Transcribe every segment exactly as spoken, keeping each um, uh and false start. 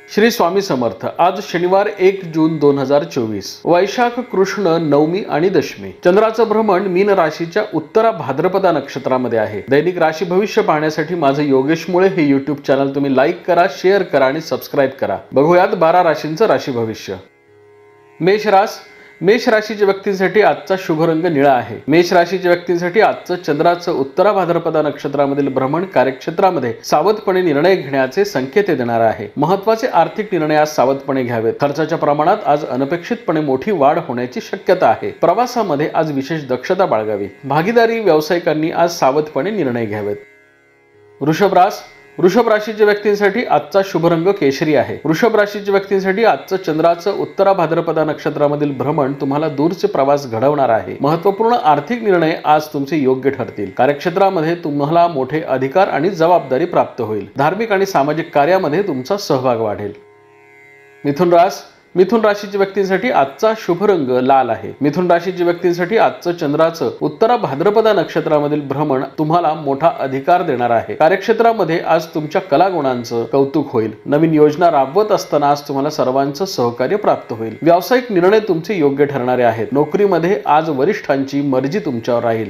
श्री स्वामी समर्थ। आज शनिवार एक जून दोन हजार चोवीस, वैशाख कृष्ण नवमी आणि दशमी। चंद्राचं भ्रमण मीन राशीच्या उत्तरा भाद्रपदा नक्षत्रामध्ये आहे। दैनिक राशी भविष्य पाहण्यासाठी माझे योगेश मुळे हे यूट्यूब चॅनल तुम्ही लाईक करा, शेअर करा आणि सबस्क्राइब करा। बघूयात बारा राशींचं राशी भविष्य। मेष राशी मेष राशीच्या व्यक्तींसाठी आजचा शुभ रंग निळा आहे। मेष राशीच्या व्यक्तींसाठी आजचं चंद्राचं उत्तरा भाद्रपदा नक्षत्रामधील भ्रमण कार्यक्षेत्रामध्ये सावधपणे निर्णय घेण्याचे संकेत देणार आहे। महत्त्वाचे आर्थिक निर्णय आज सावधपणे घ्यावेत। खर्चाच्या प्रमाणात आज अनपेक्षितपणे मोठी वाढ होण्याची शक्यता आहे। प्रवासामध्ये आज विशेष दक्षता बाळगावी। भागीदारी व्यावसायिकांनी आज सावधपणे निर्णय घ्यावेत। वृषभ राशी वृषभ राशीच्या व्यक्तींसाठी आजचा शुभ रंग केशरी आहे। वृषभ राशीच्या व्यक्तींसाठी आजचं चंद्राचं उत्तरा भाद्रपदा नक्षत्रामधील भ्रमण तुम्हाला दूरचे प्रवास घडवणार आहे। महत्त्वपूर्ण आर्थिक निर्णय आज तुमचे योग्य ठरतील। कार्यक्षेत्रामध्ये तुम्हाला मोठे अधिकार आणि जबाबदारी प्राप्त होईल। धार्मिक आणि सामाजिक कार्यामध्ये तुमचा सहभाग वाढेल। मिथुन राशी मिथुन राशीच्या व्यक्तींसाठी आजचा शुभ रंग लाल आहे। मिथुन राशीच्या व्यक्तींसाठी आजचं चंद्राचं उत्तरा भाद्रपदा नक्षत्रामधील भ्रमण तुम्हाला मोठा अधिकार देणार आहे। कार्यक्षेत्रामध्ये आज तुमच्या कलागुणांचं कौतुक होईल। नवीन योजना राबवत असताना आज तुम्हाला सर्वांचं सहकार्य प्राप्त होईल। व्यावसायिक निर्णय तुमचे योग्य ठरणारे आहेत। नोकरीमध्ये आज वरिष्ठांची मर्जी तुमच्यावर राहील।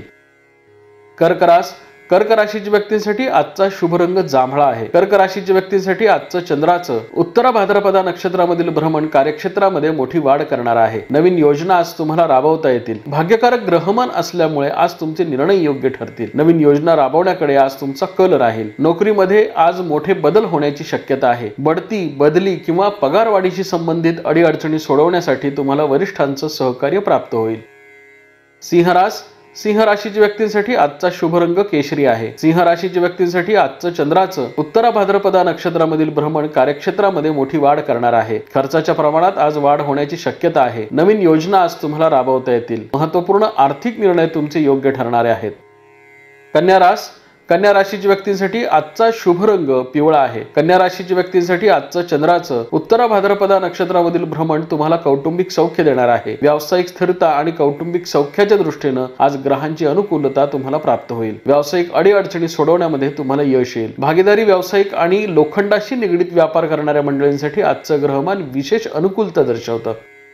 कर्क राशी कर्क राशीच्या व्यक्तींसाठी आजचा शुभ रंग जांभळा आहे। कर्क राशीच्या व्यक्तींसाठी आजचं चंद्राचं उत्तरा भाद्रपदा नक्षत्रामधील भ्रमण कार्यक्षेत्रामध्ये मोठी वाढ करणार आहे। नवीन योजना आज तुम्हाला राबवता येतील। भाग्यकारक ग्रहमान असल्यामुळे आज तुमचे निर्णय योग्य ठरतील। नवीन योजना राबवण्याकडे आज तुमचा कल राहील। नोकरीमध्ये आज मोठे बदल होण्याची शक्यता आहे। बढती, बदली किंवा पगारवाढीशी संबंधित अडीअडचणी सोडवण्यासाठी तुम्हाला वरिष्ठांचं सहकार्य प्राप्त होईल। सिंह राशी सिंह राशीच्या व्यक्तींसाठी आजचा शुभ रंग केशरी आहे। सिंह राशीच्या व्यक्तींसाठी आजचं चंद्राचं उत्तरा भाद्रपदा नक्षत्रामधील भ्रमण कार्यक्षेत्रामध्ये मोठी वाढ करणार आहे। खर्चाच्या प्रमाणात आज वाढ होण्याची शक्यता आहे। नवीन योजना आज तुम्हाला राबवता येतील। महत्त्वपूर्ण आर्थिक निर्णय तुमचे योग्य ठरणारे आहेत। कन्या राशी कन्या राशीच्या व्यक्तींसाठी आजचा शुभ रंग पिवळा आहे। कन्या राशीच्या व्यक्तींसाठी आजचं चंद्राचं उत्तरा भाद्रपदा नक्षत्रामधील भ्रमण तुम्हाला कौटुंबिक सौख्य देणार आहे। व्यावसायिक स्थिरता आणि कौटुंबिक सौख्याच्या दृष्टीने आज ग्रहांची अनुकूलता तुम्हाला प्राप्त होईल। व्यावसायिक अडीअडचणी सोडवण्यामध्ये तुम्हाला यश येईल। भागीदारी व्यावसायिक आणि लोखंडाशी निगडीत व्यापार करणाऱ्या मंडळींसाठी आजचं ग्रहमान विशेष अनुकूलता दर्शवतं।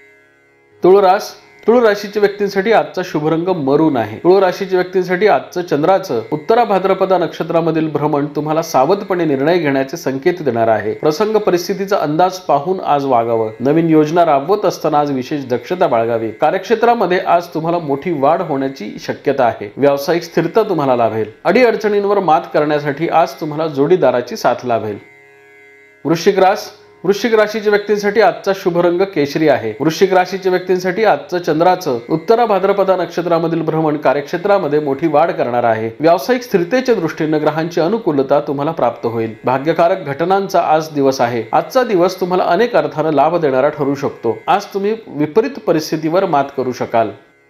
तुळ राशी तुळ राशीच्या व्यक्तींसाठी आजचा शुभ रंग मरून आहे। तुळ राशीच्या व्यक्तींसाठी आजचं चंद्राचं उत्तरा भाद्रपदा नक्षत्रामधील भ्रमण तुम्हाला सावधपणे निर्णय घेण्याचे संकेत देणार आहे। प्रसंग परिस्थितीचा अंदाज पाहून आज वागावं। नवीन योजना राबवत असताना आज विशेष दक्षता बाळगावी। कार्यक्षेत्रामध्ये आज तुम्हाला मोठी वाढ होण्याची शक्यता आहे। व्यावसायिक स्थिरता तुम्हाला लाभेल। अडीअडचणींवर मात करण्यासाठी आज तुम्हाला जोडीदाराची साथ लाभेल। वृश्चिक राशी वृश्चिक राशीच्या व्यक्तींसाठी आजचा शुभ रंग केशरी आहे। वृश्चिक राशीच्या व्यक्तींसाठी आजचं चंद्राचं उत्तरा भाद्रपदा नक्षत्रामधील भ्रमण कार्यक्षेत्रामध्ये मोठी वाढ करणार आहे। व्यावसायिक स्थिरतेच्या दृष्टीने ग्रहांची अनुकूलता तुम्हाला प्राप्त होईल। भाग्यकारक घटनांचा आज दिवस आहे। आजचा दिवस तुम्हाला अनेक अर्थाने लाभ देणारा ठरू शकतो। आज तुम्ही विपरीत परिस्थितीवर मात करू शकाल।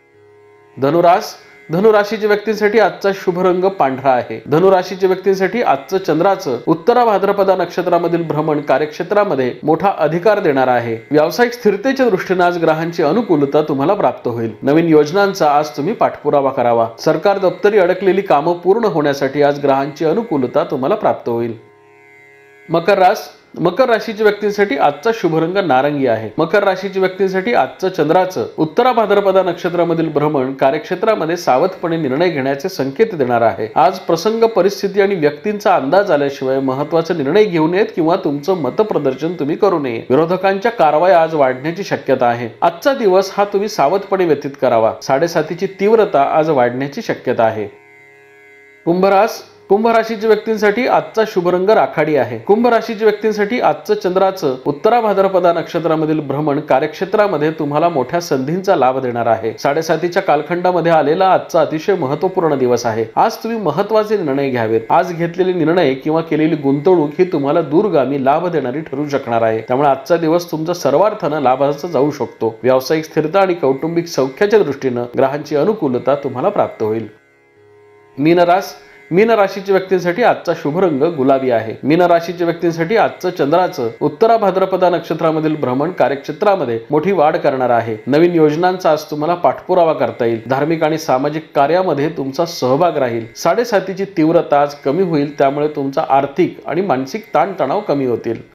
धनुराशी धनुराशीच्या व्यक्तींसाठी आजचा शुभ रंग पांढरा आहे। धनुराशीच्या व्यक्तींसाठी आजचं चंद्राचं उत्तरा भाद्रपदा नक्षत्रामधील भ्रमण कार्यक्षेत्रामध्ये मोठा अधिकार देणार आहे। व्यावसायिक स्थिरतेच्या दृष्टीने आज ग्रहांची अनुकूलता तुम्हाला प्राप्त होईल। नवीन योजनांचा आज तुम्ही पाठपुरावा करावा। सरकार दप्तरी अडकलेली कामं पूर्ण होण्यासाठी आज ग्रहांची अनुकूलता तुम्हाला प्राप्त होईल। मकर राशी मकर राशीच्या व्यक्तींसाठी आजचा शुभ रंग नारंगी आहे। मकर राशीच्या व्यक्तींसाठी आजचं चंद्राचं उत्तरा भाद्रपदा नक्षत्रामधील भ्रमण कार्यक्षेत्रामध्ये सावधपणे निर्णय घेण्याचे संकेत देणार आहे। आज प्रसंग परिस्थिती आणि व्यक्तींचा अंदाज आल्याशिवाय महत्त्वाचे निर्णय घेऊ नयेत किंवा तुमचं मतप्रदर्शन तुम्ही करू नये। विरोधकांच्या कारवाई आज वाढण्याची शक्यता आहे। आजचा दिवस हा तुम्ही सावधपणे व्यतीत करावा। साडेसातीची तीव्रता आज वाढण्याची शक्यता आहे। कुंभ राशी कुंभ राशीच्या व्यक्तींसाठी आजचा शुभ रंग राखाडी आहे। कुंभ राशीच्या व्यक्तींसाठी आजचं चंद्राचं उत्तरा भाद्रपदा नक्षत्रामधील भ्रमण कार्यक्षेत्रामध्ये तुम्हाला मोठ्या संधींचा लाभ देणार आहे। साडेसातीच्या कालखंडामध्ये आलेला आजचा अतिशय महत्त्वपूर्ण दिवस आहे। आज तुम्ही महत्त्वाचे निर्णय घ्यावेत। आज घेतलेले निर्णय किंवा केलेली गुंतवणूक ही तुम्हाला दूरगामी लाभ देणारी ठरू शकणार आहे। त्यामुळे आजचा दिवस तुमचा सर्वार्थाने लाभाचा जाऊ शकतो। व्यावसायिक स्थिरता आणि कौटुंबिक सौख्याच्या दृष्टीने ग्रहांची अनुकूलता तुम्हाला प्राप्त होईल। मीन राशी मीन राशीच्या व्यक्तींसाठी आजचा शुभ रंग गुलाबी आहे। मीन राशीच्या व्यक्तींसाठी आजचं चंद्राचं उत्तरा भाद्रपदा नक्षत्रामधील भ्रमण कार्यक्षेत्रामध्ये मोठी वाढ करणार आहे। नवीन योजनांचा आज तुम्हाला पाठपुरावा करता येईल। धार्मिक आणि सामाजिक कार्यामध्ये तुमचा सहभाग राहील। साडेसातीची तीव्रता आज कमी होईल, त्यामुळे तुमचा आर्थिक आणि मानसिक ताणतणाव कमी होतील।